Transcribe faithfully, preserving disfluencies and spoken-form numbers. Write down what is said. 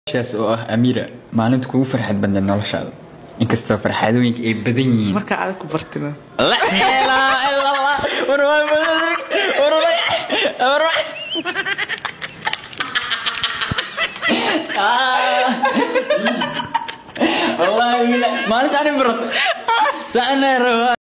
شاس oo ah Amira maalinta kugu farxad badan noloshaada inkastoo farxadooyinka ay badan yihiin marka aad ku bartimo la ilaaha illa allah warway warway warway والله maalinta aan barto saana